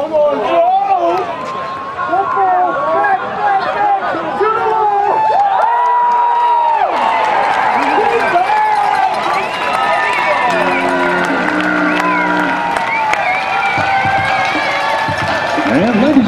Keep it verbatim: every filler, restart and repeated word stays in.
Come on, Joe! Football! Back, back, back! To the wall! And ladies